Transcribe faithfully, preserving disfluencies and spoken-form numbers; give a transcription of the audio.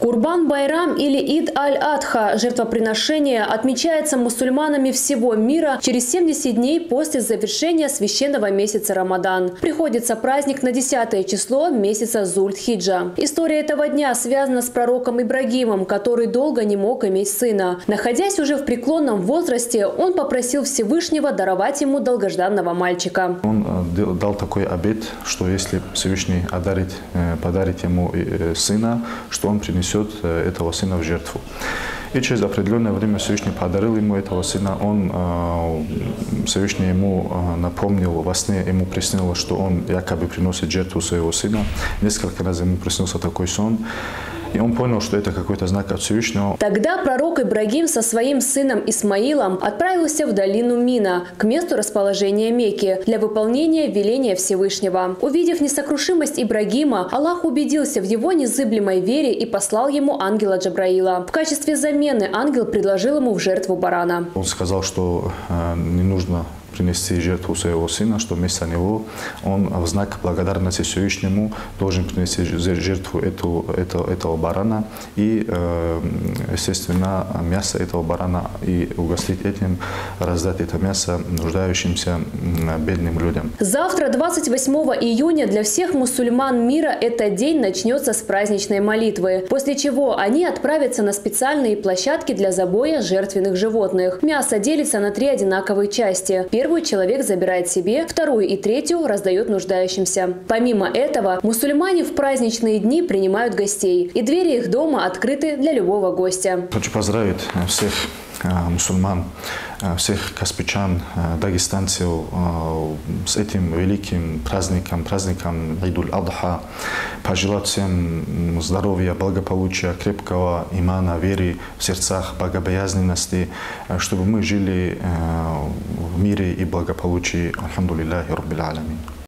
Курбан-Байрам или Ид-аль-Адха – жертвоприношение отмечается мусульманами всего мира через семьдесят дней после завершения священного месяца Рамадан. Приходится праздник на десятое число месяца Зуль-Хиджа. История этого дня связана с пророком Ибрагимом, который долго не мог иметь сына. Находясь уже в преклонном возрасте, он попросил Всевышнего даровать ему долгожданного мальчика. Он дал такой обет, что если Всевышний одарит, подарит ему сына, что он принесет этого сына в жертву. И через определенное время Всевышний подарил ему этого сына. Он, Всевышний ему напомнил, во сне ему приснилось, что он якобы приносит жертву своего сына. Несколько раз ему приснился такой сон. И он понял, что это какой-то знак от Всевышнего. Тогда пророк Ибрагим со своим сыном Исмаилом отправился в долину Мина, к месту расположения Мекки, для выполнения веления Всевышнего. Увидев несокрушимость Ибрагима, Аллах убедился в его незыблемой вере и послал ему ангела Джабраила. В качестве замены ангел предложил ему в жертву барана. Он сказал, что э, не нужно принести жертву своего сына, что вместо него он в знак благодарности Всевышнему должен принести жертву эту, этого, этого барана и, естественно, мясо этого барана и угостить этим, раздать это мясо нуждающимся бедным людям. Завтра, двадцать восьмого июня, для всех мусульман мира этот день начнется с праздничной молитвы, после чего они отправятся на специальные площадки для забоя жертвенных животных. Мясо делится на три одинаковые части. Первую человек забирает себе, вторую и третью раздает нуждающимся. Помимо этого, мусульмане в праздничные дни принимают гостей, и двери их дома открыты для любого гостя. Хочу поздравить всех мусульман, всех каспичан, дагестанцев с этим великим праздником, праздником Идуль-Адха. Пожелать всем здоровья, благополучия, крепкого имана, веры в сердцах, богобоязненности, чтобы мы жили в мире и благополучии. Альхамдулиллахи Раббил Аламин.